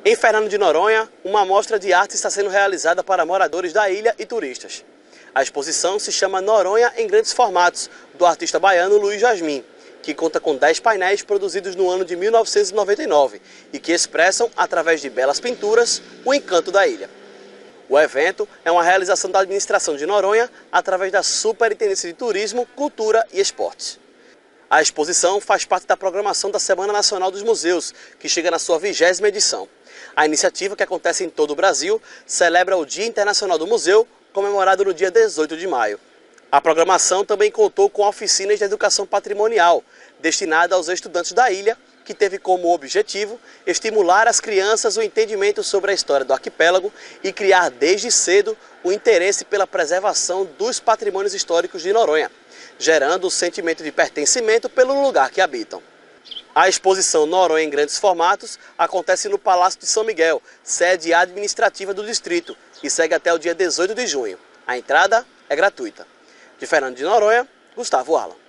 Em Fernando de Noronha, uma mostra de arte está sendo realizada para moradores da ilha e turistas. A exposição se chama Noronha em Grandes Formatos, do artista baiano Luiz Jasmin, que conta com 10 painéis produzidos no ano de 1999 e que expressam, através de belas pinturas, o encanto da ilha. O evento é uma realização da administração de Noronha através da Superintendência de Turismo, Cultura e Esportes. A exposição faz parte da programação da Semana Nacional dos Museus, que chega na sua 20ª edição. A iniciativa, que acontece em todo o Brasil, celebra o Dia Internacional do Museu, comemorado no dia 18 de maio. A programação também contou com oficinas de educação patrimonial, destinada aos estudantes da ilha, que teve como objetivo estimular às crianças o entendimento sobre a história do arquipélago e criar desde cedo o interesse pela preservação dos patrimônios históricos de Noronha, gerando o sentimento de pertencimento pelo lugar que habitam. A exposição Noronha em Grandes Formatos acontece no Palácio de São Miguel, sede administrativa do distrito, e segue até o dia 18 de junho. A entrada é gratuita. De Fernando de Noronha, Gustavo Alan.